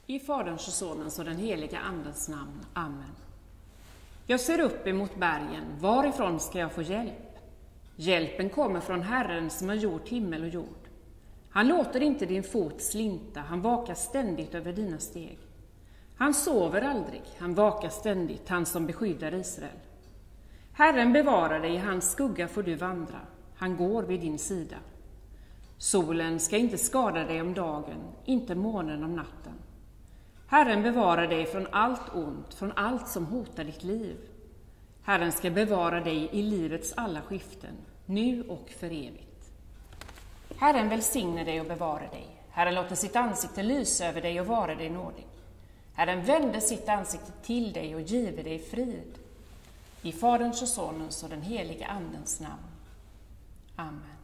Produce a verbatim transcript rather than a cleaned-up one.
I Faderns och Sonens och den heliga Andens namn. Amen. Jag ser upp emot bergen, varifrån ska jag få hjälp? Hjälpen kommer från Herren som har gjort himmel och jord. Han låter inte din fot slinta, han vakar ständigt över dina steg. Han sover aldrig, han vakar ständigt, han som beskyddar Israel. Herren bevarar dig, i hans skugga får du vandra, han går vid din sida. Solen ska inte skada dig om dagen, inte månen om natten. Herren bevarar dig från allt ont, från allt som hotar ditt liv. Herren ska bevara dig i livets alla skiften, nu och för evigt. Herren välsigne dig och bevara dig. Herren låter sitt ansikte lysa över dig och vara dig nådig. Herren vänder sitt ansikte till dig och giver dig frid. I Faderns och Sonens och den heliga Andens namn. Amen.